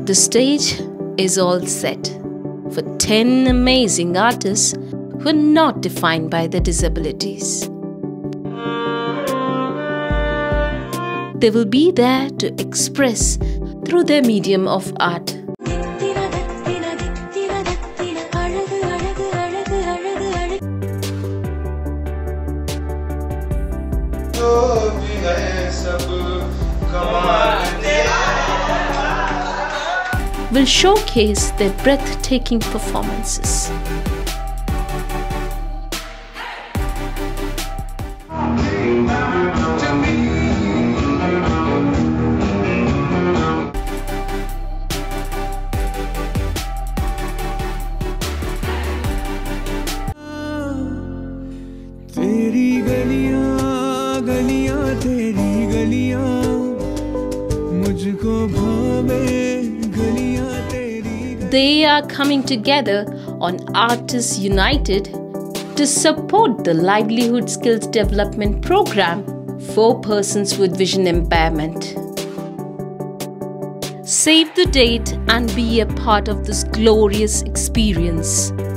The stage is all set for 10 amazing artists who are not defined by their disabilities. They will be there to express through their medium of art. Will showcase their breathtaking performances. तेरी गलियां गलियां तेरी गलियां मुझको भावे गलियां तेरी। They are coming together on Artists United to support the Livelihood Skills Development Program for persons with vision impairment. Save the date and be a part of this glorious experience.